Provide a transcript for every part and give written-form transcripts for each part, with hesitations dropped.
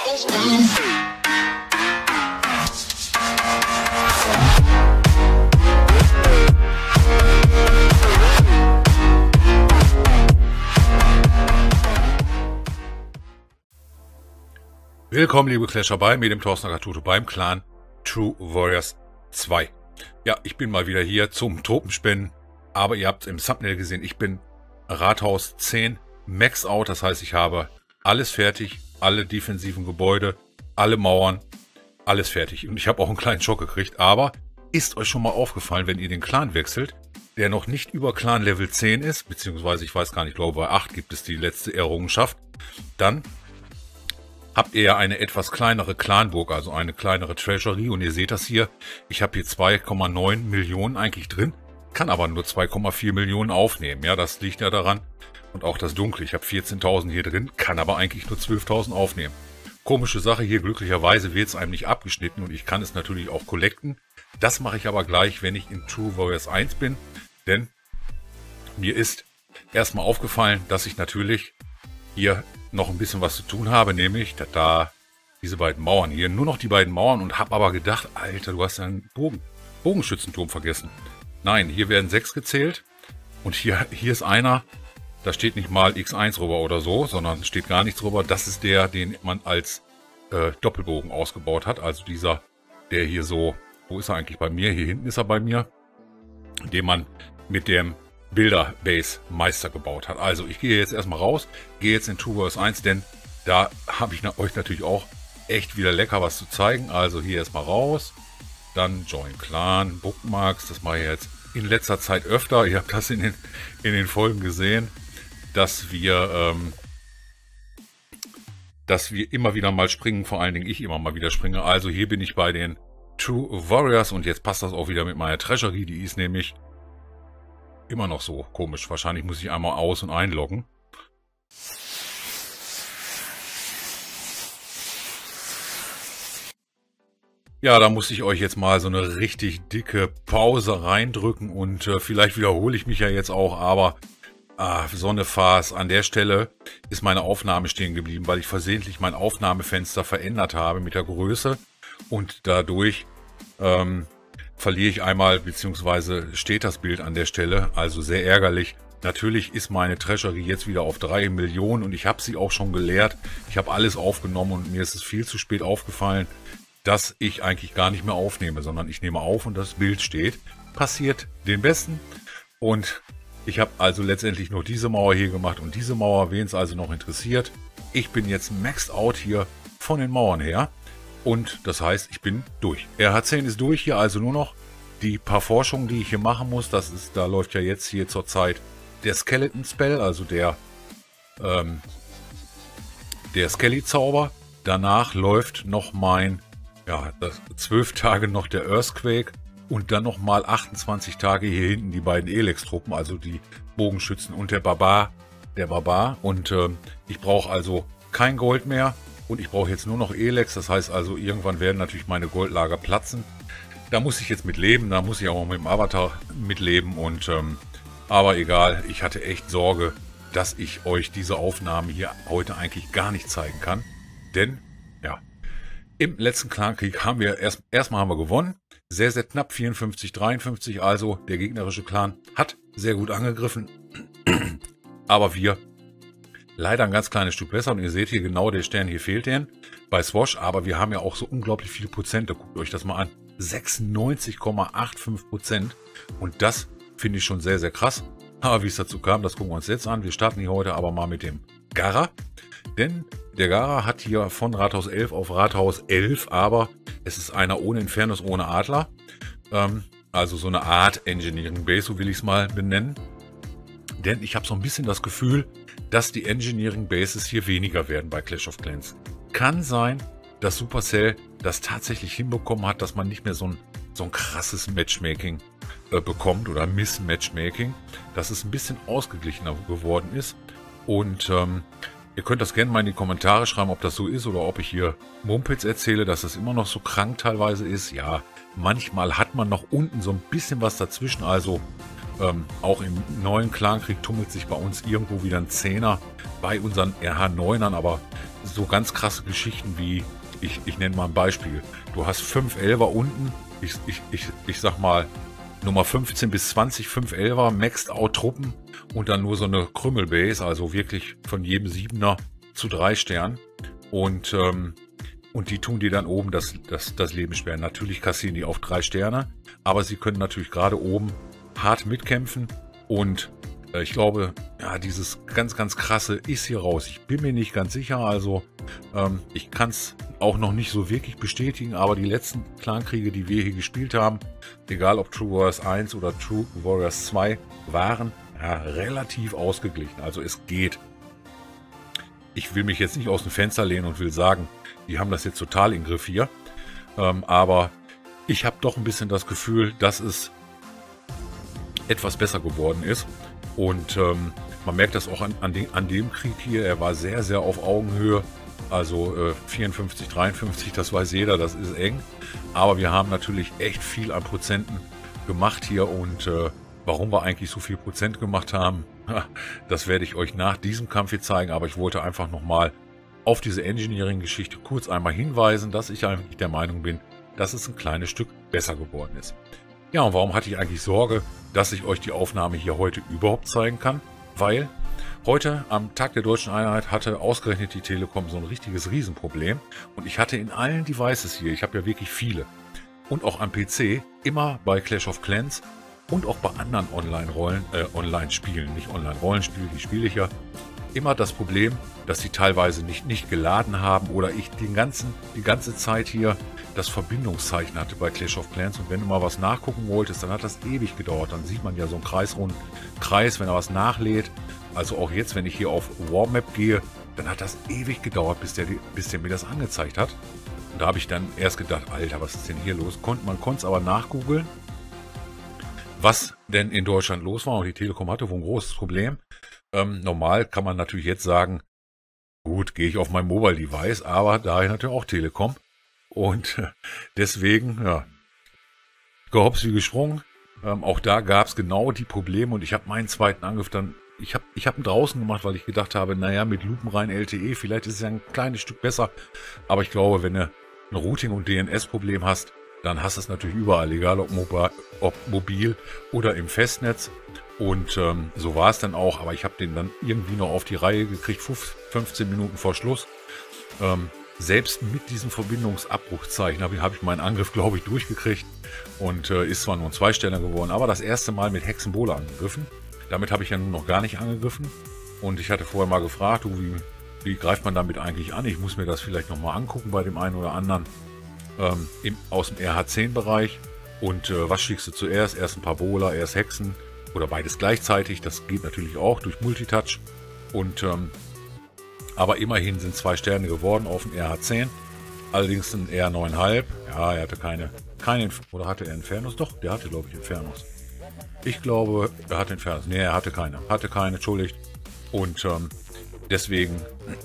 Willkommen, liebe Clasher, bei mir, dem Thorsten Akatuto, beim Clan True Warriors 2. Ja, ich bin mal wieder hier zum Tropenspenden, aber ihr habt im Thumbnail gesehen, ich bin Rathaus 10 Max Out, das heißt, ich habe alles fertig, alle defensiven Gebäude, alle Mauern, alles fertig. Und ich habe auch einen kleinen Schock gekriegt, aber ist euch schon mal aufgefallen, wenn ihr den Clan wechselt, der noch nicht über Clan Level 10 ist, beziehungsweise ich weiß gar nicht, ich glaube bei 8 gibt es die letzte Errungenschaft, dann habt ihr ja eine etwas kleinere Clanburg, also eine kleinere Treasury. Und ihr seht das hier, ich habe hier 2,9 Millionen eigentlich drin, kann aber nur 2,4 Millionen aufnehmen. Ja, das liegt ja daran. Und auch das Dunkle, ich habe 14.000 hier drin, kann aber eigentlich nur 12.000 aufnehmen. Komische Sache hier, glücklicherweise wird es einem nicht abgeschnitten und ich kann es natürlich auch collecten. Das mache ich aber gleich, wenn ich in True Warriors 1 bin, denn mir ist erstmal aufgefallen, dass ich natürlich hier noch ein bisschen was zu tun habe, nämlich da diese beiden Mauern hier, nur noch die beiden Mauern, und habe aber gedacht, Alter, du hast ja einen Bogenschützenturm vergessen. Nein, hier werden 6 gezählt und hier ist einer, da steht nicht mal X1 rüber oder so, sondern steht gar nichts rüber. Das ist der, den man als Doppelbogen ausgebaut hat, also dieser, der hier so, wo ist er eigentlich bei mir? Hier hinten ist er bei mir, den man mit dem Bilderbase Meister gebaut hat. Also ich gehe jetzt erstmal raus, gehe jetzt in True Warriors 1, denn da habe ich euch natürlich auch echt wieder lecker was zu zeigen. Also hier erstmal raus, dann Join Clan, Bookmarks, das mache ich jetzt in letzter Zeit öfter. Ihr habt das in den Folgen gesehen, dass wir immer wieder mal springen, vor allen Dingen ich immer mal wieder springe. Also hier bin ich bei den True Warriors und jetzt passt das auch wieder mit meiner Treasury, die ist nämlich immer noch so komisch. Wahrscheinlich muss ich einmal aus- und einloggen. Ja, da muss ich euch jetzt mal so eine richtig dicke Pause reindrücken und vielleicht wiederhole ich mich ja jetzt auch, aber so eine Farce. An der Stelle ist meine Aufnahme stehen geblieben, weil ich versehentlich mein Aufnahmefenster verändert habe mit der Größe und dadurch verliere ich einmal, beziehungsweise steht das Bild an der Stelle, also sehr ärgerlich. Natürlich ist meine Treasury jetzt wieder auf 3 Millionen und ich habe sie auch schon geleert. Ich habe alles aufgenommen und mir ist es viel zu spät aufgefallen, dass ich eigentlich gar nicht mehr aufnehme, sondern ich nehme auf und das Bild steht. Passiert den Besten. Und ich habe also letztendlich nur diese Mauer hier gemacht und diese Mauer, wen es also noch interessiert. Ich bin jetzt maxed out hier von den Mauern her. Und das heißt, ich bin durch. RH10 ist durch hier, also nur noch die paar Forschungen, die ich hier machen muss. Da läuft ja jetzt hier zurzeit der Skeleton Spell, also der Skelly-Zauber. Danach läuft noch mein, 12 Tage noch der Earthquake und dann noch mal 28 Tage hier hinten die beiden Elex-Truppen, also die Bogenschützen und der Barbar. Und ich brauche also kein Gold mehr. Und ich brauche jetzt nur noch Elex, das heißt also, irgendwann werden natürlich meine Goldlager platzen. Da muss ich jetzt mit leben, da muss ich auch mit dem Avatar mitleben. Und aber egal, ich hatte echt Sorge, dass ich euch diese Aufnahme hier heute eigentlich gar nicht zeigen kann. Denn, ja, im letzten Clankrieg haben wir erstmal haben wir gewonnen. Sehr, sehr knapp, 54-53. Also der gegnerische Clan hat sehr gut angegriffen. Aber wir leider ein ganz kleines Stück besser und ihr seht hier genau, der Stern hier fehlt den bei Swash, aber wir haben ja auch so unglaublich viele Prozente, guckt euch das mal an, 96,85% und das finde ich schon sehr, sehr krass. Aber wie es dazu kam, das gucken wir uns jetzt an. Wir starten hier heute aber mal mit dem Gara, denn der Gara hat hier von Rathaus 11 auf Rathaus 11, aber es ist einer ohne Infernus, ohne Adler, also so eine Art Engineering Base, so will ich es mal benennen, denn ich habe so ein bisschen das Gefühl, dass die Engineering Bases hier weniger werden bei Clash of Clans. Kann sein, dass Supercell das tatsächlich hinbekommen hat, dass man nicht mehr so ein krasses Matchmaking bekommt oder Miss-Matchmaking, dass es ein bisschen ausgeglichener geworden ist. Und ihr könnt das gerne mal in die Kommentare schreiben, ob das so ist oder ob ich hier Mumpitz erzähle, dass es immer noch so krank teilweise ist. Ja, manchmal hat man noch unten so ein bisschen was dazwischen, also Auch im neuen Clankrieg tummelt sich bei uns irgendwo wieder ein Zehner bei unseren RH9ern, aber so ganz krasse Geschichten wie, ich nenne mal ein Beispiel. Du hast 5 Elfer unten, ich sag mal Nummer 15 bis 20, 5 Elfer, Maxed Out Truppen und dann nur so eine Krümmelbase, also wirklich von jedem 7er zu 3 Sternen. Und die tun die dann oben das Leben sperren. Natürlich kassieren die auf 3 Sterne, aber sie können natürlich gerade oben hart mitkämpfen. Und ich glaube, ja, dieses ganz, ganz krasse ist hier raus. Ich bin mir nicht ganz sicher, also ich kann es auch noch nicht so wirklich bestätigen, aber die letzten Clankriege, die wir hier gespielt haben, egal ob True Warriors 1 oder True Warriors 2, waren ja, relativ ausgeglichen. Also es geht. Ich will mich jetzt nicht aus dem Fenster lehnen und will sagen, die haben das jetzt total im Griff hier. Aber ich habe doch ein bisschen das Gefühl, dass es etwas besser geworden ist. Und man merkt das auch an dem Krieg hier. Er war sehr, sehr auf Augenhöhe. Also 54, 53, das weiß jeder, das ist eng. Aber wir haben natürlich echt viel an Prozenten gemacht hier. Und warum wir eigentlich so viel Prozent gemacht haben, das werde ich euch nach diesem Kampf hier zeigen. Aber ich wollte einfach nochmal auf diese Engineering-Geschichte kurz einmal hinweisen, dass ich eigentlich der Meinung bin, dass es ein kleines Stück besser geworden ist. Ja, und warum hatte ich eigentlich Sorge, dass ich euch die Aufnahme hier heute überhaupt zeigen kann? Weil heute am Tag der Deutschen Einheit hatte ausgerechnet die Telekom so ein richtiges Riesenproblem. Und ich hatte in allen Devices hier, ich habe ja wirklich viele, und auch am PC, immer bei Clash of Clans und auch bei anderen Online-Spielen, nicht Online-Rollenspiele, die spiele ich ja, immer das Problem, dass sie teilweise nicht geladen haben oder ich die ganze Zeit hier das Verbindungszeichen hatte bei Clash of Clans. Und wenn du mal was nachgucken wolltest, dann hat das ewig gedauert. Dann sieht man ja so einen kreisrunden Kreis, wenn er was nachlädt. Also auch jetzt, wenn ich hier auf Warmap gehe, dann hat das ewig gedauert, bis der mir das angezeigt hat. Und da habe ich dann erst gedacht, Alter, was ist denn hier los? Man konnte es aber nachgoogeln, was denn in Deutschland los war. Und die Telekom hatte wohl ein großes Problem. Normal kann man natürlich jetzt sagen, gut, gehe ich auf mein Mobile-Device, aber dahin natürlich auch Telekom. Und deswegen, ja, gehops wie gesprungen. Auch da gab es genau die Probleme und ich habe meinen zweiten Angriff dann, ich hab ihn draußen gemacht, weil ich gedacht habe, naja, mit lupenrein LTE, vielleicht ist es ja ein kleines Stück besser. Aber ich glaube, wenn du ein Routing- und DNS-Problem hast, dann hast du es natürlich überall, egal ob mobil oder im Festnetz. Und so war es dann auch, aber ich habe den dann irgendwie noch auf die Reihe gekriegt, 15 Minuten vor Schluss. Selbst mit diesem Verbindungsabbruchzeichen habe ich meinen Angriff, glaube ich, durchgekriegt und ist zwar nur ein Zweisteller geworden, aber das erste Mal mit Hexenbowler angegriffen. Damit habe ich ja nun noch gar nicht angegriffen und ich hatte vorher mal gefragt, wie greift man damit eigentlich an? Ich muss mir das vielleicht nochmal angucken bei dem einen oder anderen aus dem RH10-Bereich. Und was schickst du zuerst? Erst ein paar Bowler, erst Hexen oder beides gleichzeitig. Das geht natürlich auch durch Multitouch. Und aber immerhin sind 2 Sterne geworden auf dem RH10. Allerdings ein R9,5. Ja, er hatte keine oder hatte er Infernos? Doch, der hatte, glaube ich, Infernos. Ich glaube, er hatte Infernos. Nee, er hatte keine. Entschuldigt. Und deswegen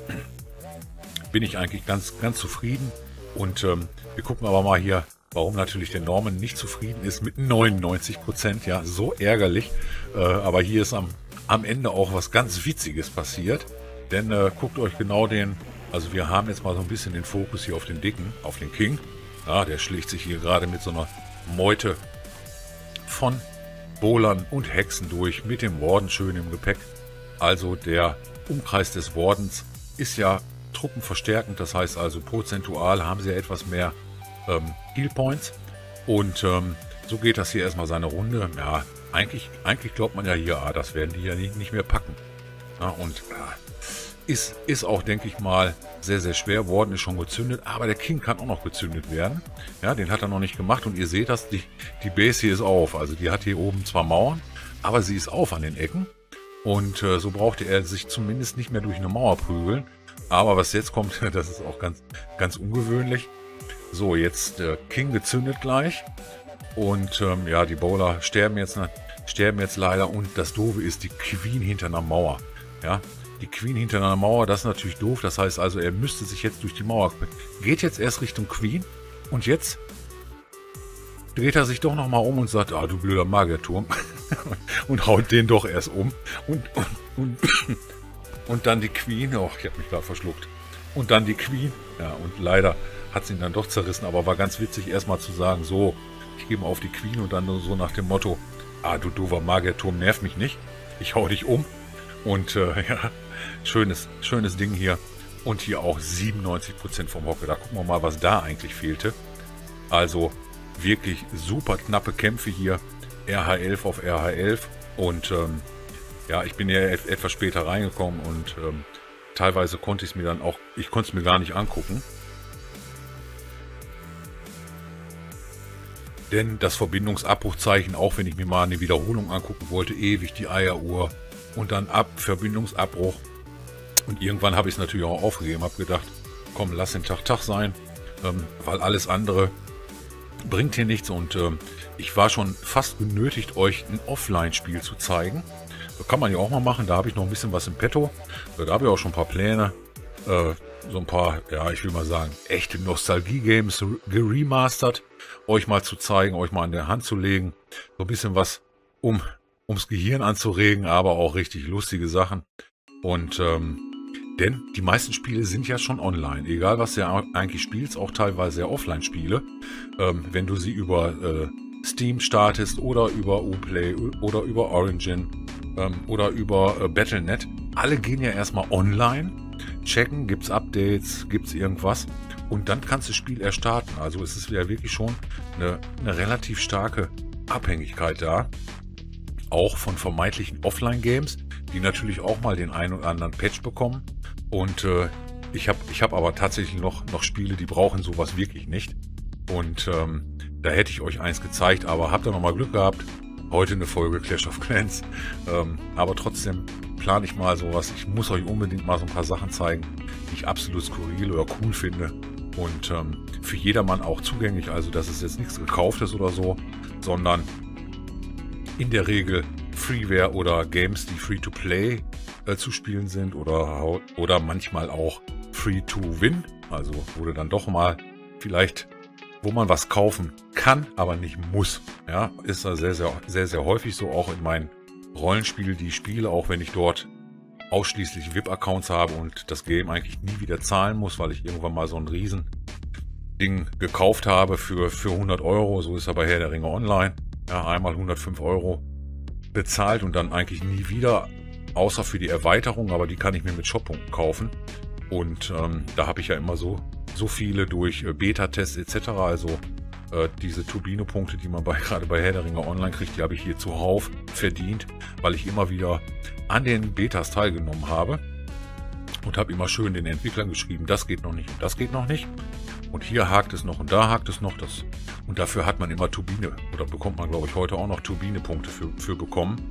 bin ich eigentlich ganz, ganz zufrieden. Und wir gucken aber mal hier, warum natürlich der Norman nicht zufrieden ist mit 99%. Ja, so ärgerlich. Aber hier ist am Ende auch was ganz Witziges passiert. Denn guckt euch genau also wir haben jetzt mal so ein bisschen den Fokus hier auf den Dicken, auf den King. Ja, der schlägt sich hier gerade mit so einer Meute von Bowlern und Hexen durch, mit dem Warden schön im Gepäck. Also der Umkreis des Wardens ist ja truppenverstärkend, das heißt also prozentual haben sie ja etwas mehr Heal Points. Und so geht das hier erstmal seine Runde. Ja, eigentlich glaubt man ja hier, das werden die ja nicht mehr packen. Ja, und ist auch, denke ich mal, sehr, sehr schwer. Warden ist schon gezündet, aber der King kann auch noch gezündet werden. Ja, den hat er noch nicht gemacht und ihr seht das, die Base hier ist auf. Also die hat hier oben zwar Mauern, aber sie ist auf an den Ecken. Und so brauchte er sich zumindest nicht mehr durch eine Mauer prügeln. Aber was jetzt kommt, das ist auch ganz, ganz ungewöhnlich. So, jetzt King gezündet gleich. Und ja, die Bowler sterben jetzt leider. Und das Doofe ist die Queen hinter einer Mauer. Ja, die Queen hinter einer Mauer, das ist natürlich doof. Das heißt also, er müsste sich jetzt durch die Mauer... Geht jetzt erst Richtung Queen. Und jetzt dreht er sich doch nochmal um und sagt, du blöder Magierturm. und haut den doch erst um. Und, und dann die Queen. Oh, ich habe mich gerade verschluckt. Und dann die Queen. Ja, und leider hat sie ihn dann doch zerrissen. Aber war ganz witzig, erstmal zu sagen, so, ich gehe mal auf die Queen und dann nur so nach dem Motto, du doofer Magierturm, nerv mich nicht. Ich hau dich um. Und ja, schönes Ding hier. Und hier auch 97% vom Hocker. Da gucken wir mal, was da eigentlich fehlte. Also wirklich super knappe Kämpfe hier. RH11 auf RH11. Und ja, ich bin ja etwas später reingekommen und teilweise konnte ich es mir dann auch, ich konnte es mir gar nicht angucken. Denn das Verbindungsabbruchzeichen, auch wenn ich mir mal eine Wiederholung angucken wollte, ewig die Eieruhr und dann Verbindungsabbruch. Und irgendwann habe ich es natürlich auch aufgegeben, habe gedacht, komm, lass den Tag sein, weil alles andere bringt hier nichts. Und ich war schon fast genötigt, euch ein Offline-Spiel zu zeigen. Das kann man ja auch mal machen, da habe ich noch ein bisschen was im Petto. Da habe ich auch schon ein paar Pläne, so ein paar, ja, ich will mal sagen, echte Nostalgie-Games geremastert, euch mal zu zeigen, euch mal an der Hand zu legen. So ein bisschen was, ums Gehirn anzuregen, aber auch richtig lustige Sachen. Und denn die meisten Spiele sind ja schon online. Egal, was du eigentlich spielst, auch teilweise ja Offline-Spiele. Wenn du sie über Steam startest oder über Uplay oder über Origin oder über Battle.net. Alle gehen ja erstmal online, checken, gibt's Updates, gibt's irgendwas und dann kannst du das Spiel erst starten. Also es ist ja wirklich schon eine relativ starke Abhängigkeit da. Auch von vermeintlichen Offline-Games, die natürlich auch mal den einen oder anderen Patch bekommen. Und ich hab aber tatsächlich noch Spiele, die brauchen sowas wirklich nicht. Und da hätte ich euch eins gezeigt, aber habt ihr noch mal Glück gehabt. Heute eine Folge Clash of Clans. Aber trotzdem plane ich mal sowas. Ich muss euch unbedingt mal so ein paar Sachen zeigen, die ich absolut skurril oder cool finde. Und für jedermann auch zugänglich. Also das ist jetzt nichts Gekauftes oder so, sondern in der Regel Freeware oder Games, die Free-to-Play zu spielen sind oder manchmal auch Free-to-Win. Also wurde dann doch mal vielleicht, wo man was kaufen kann, aber nicht muss. Ja, ist da sehr, sehr, sehr, sehr häufig so, auch in meinen Rollenspielen, die ich spiele, auch wenn ich dort ausschließlich VIP-Accounts habe und das Game eigentlich nie wieder zahlen muss, weil ich irgendwann mal so ein Riesending gekauft habe für 100 Euro. So ist aber Herr der Ringe Online. Ja, einmal 105 Euro bezahlt und dann eigentlich nie wieder, außer für die Erweiterung, aber die kann ich mir mit Shop-Punkten kaufen. Und da habe ich ja immer so viele durch Beta-Tests etc. Also diese Turbine-Punkte, die man gerade bei Herr der Ringe Online kriegt, die habe ich hier zuhauf verdient, weil ich immer wieder an den Betas teilgenommen habe und habe immer schön den Entwicklern geschrieben, das geht noch nicht und das geht noch nicht. Und hier hakt es noch und da hakt es noch. Und dafür hat man immer Turbine, oder bekommt man, glaube ich, heute auch noch Turbine-Punkte für bekommen.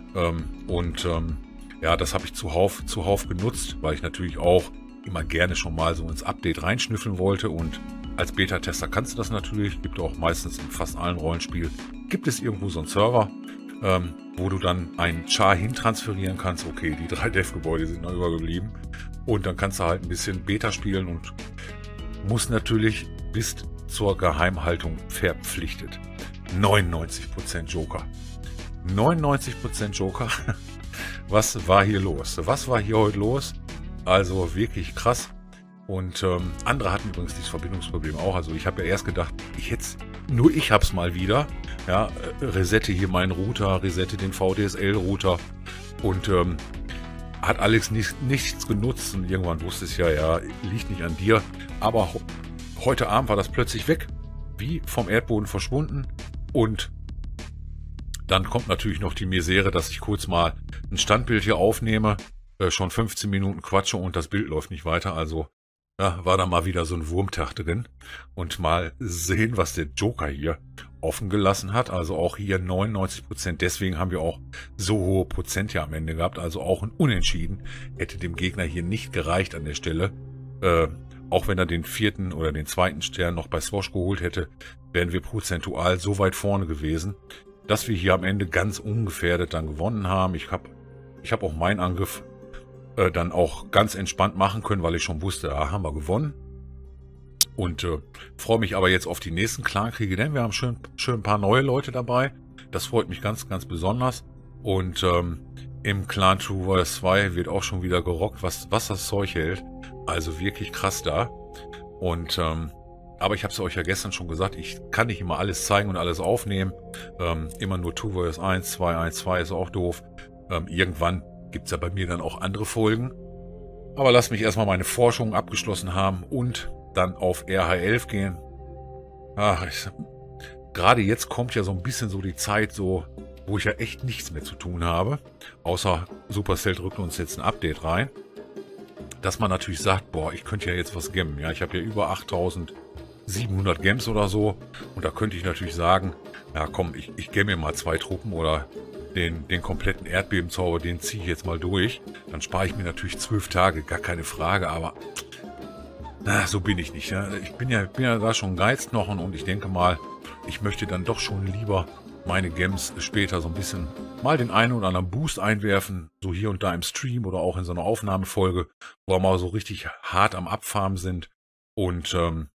Ja, das habe ich zuhauf genutzt, weil ich natürlich auch immer gerne schon mal so ins Update reinschnüffeln wollte. Und als Beta-Tester kannst du das natürlich. Gibt auch meistens in fast allen Rollenspielen, gibt es irgendwo so einen Server, wo du dann einen Char hintransferieren kannst. Okay, die 3 Dev-Gebäude sind noch übergeblieben. Und dann kannst du halt ein bisschen Beta spielen und musst natürlich bis zur Geheimhaltung verpflichtet. 99% Joker. 99% Joker. Was war hier los? Was war hier heute los? Also wirklich krass. Und andere hatten übrigens dieses Verbindungsproblem auch. Also ich habe ja erst gedacht, ich hab's mal wieder. Ja, resette hier meinen Router, resette den VDSL-Router und hat Alex nichts genutzt. Und irgendwann wusste es ja, liegt nicht an dir. Aber heute Abend war das plötzlich weg, wie vom Erdboden verschwunden. Und dann kommt natürlich noch die Misere, dass ich kurz mal ein Standbild hier aufnehme, schon 15 Minuten quatsche und das Bild läuft nicht weiter. Also ja, war da mal wieder so ein Wurmtag drin. Und mal sehen, was der Joker hier offen gelassen hat. Also auch hier 99%. Deswegen haben wir auch so hohe Prozent hier am Ende gehabt. Also auch ein Unentschieden hätte dem Gegner hier nicht gereicht an der Stelle. Auch wenn er den 4. oder den 2. Stern noch bei Swosh geholt hätte, wären wir prozentual so weit vorne gewesen, dass wir hier am Ende ganz ungefährdet dann gewonnen haben. Ich hab auch meinen Angriff dann auch ganz entspannt machen können, weil ich schon wusste, haben wir gewonnen. Und freue mich aber jetzt auf die nächsten Clankriege, denn wir haben schön ein paar neue Leute dabei. Das freut mich ganz, ganz besonders. Und im Clan True Warriors 2 wird auch schon wieder gerockt, was das Zeug hält. Also wirklich krass da. Und aber ich habe es euch ja gestern schon gesagt, ich kann nicht immer alles zeigen und alles aufnehmen. Immer nur True Warriors 1, 2, 1, 2 ist auch doof. Irgendwann gibt es ja bei mir dann auch andere Folgen. Aber lasst mich erstmal meine Forschung abgeschlossen haben und dann auf RH11 gehen. Ach, gerade jetzt kommt ja so ein bisschen so die Zeit, so, wo ich ja echt nichts mehr zu tun habe. Außer Supercell drückt uns jetzt ein Update rein. Dass man natürlich sagt, boah, ich könnte ja jetzt was gemmen. Ja, ich habe ja über 8700 Gems oder so. Und da könnte ich natürlich sagen, ja komm, ich gemme mir mal 2 Truppen oder den kompletten Erdbebenzauber, den ziehe ich jetzt mal durch. Dann spare ich mir natürlich 12 Tage, gar keine Frage, aber so bin ich nicht. Ja. Ich bin ja da schon Geizknochen und ich denke mal, ich möchte dann doch schon lieber meine Gems später so ein bisschen mal den einen oder anderen Boost einwerfen, so hier und da im Stream oder auch in so einer Aufnahmefolge, wo wir mal so richtig hart am Abfarmen sind. Und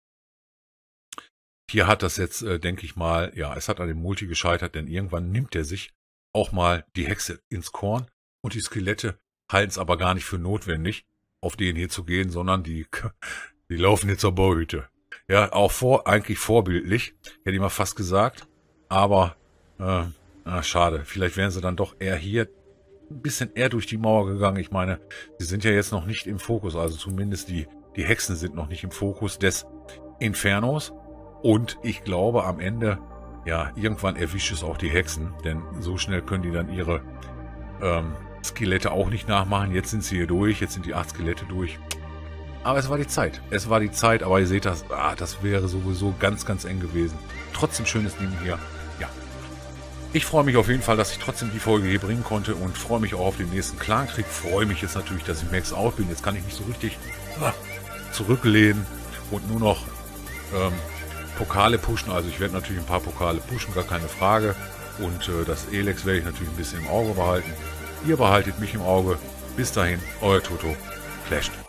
hier hat das jetzt, denke ich mal, ja, es hat an dem Multi gescheitert, denn irgendwann nimmt er sich auch mal die Hexe ins Korn und die Skelette halten es aber gar nicht für notwendig, auf den hier zu gehen, sondern die laufen jetzt zur Bauhütte. Ja, auch eigentlich vorbildlich, hätte ich mal fast gesagt, aber schade, vielleicht wären sie dann doch eher hier ein bisschen eher durch die Mauer gegangen. Ich meine, sie sind ja jetzt noch nicht im Fokus, also zumindest die Hexen sind noch nicht im Fokus des Infernos und ich glaube am Ende, ja, irgendwann erwischt es auch die Hexen, denn so schnell können die dann ihre Skelette auch nicht nachmachen. Jetzt sind sie hier durch, jetzt sind die 8 Skelette durch. Aber es war die Zeit. Es war die Zeit, aber ihr seht das, das wäre sowieso ganz, ganz eng gewesen. Trotzdem schönes Ding hier. Ja. Ich freue mich auf jeden Fall, dass ich trotzdem die Folge hier bringen konnte und freue mich auch auf den nächsten Clankrieg. Freue mich jetzt natürlich, dass ich Max Out bin. Jetzt kann ich mich so richtig zurücklehnen und nur noch Pokale pushen. Also ich werde natürlich ein paar Pokale pushen, gar keine Frage. Und das Elex werde ich natürlich ein bisschen im Auge behalten. Ihr behaltet mich im Auge. Bis dahin, euer Toto. Flasht.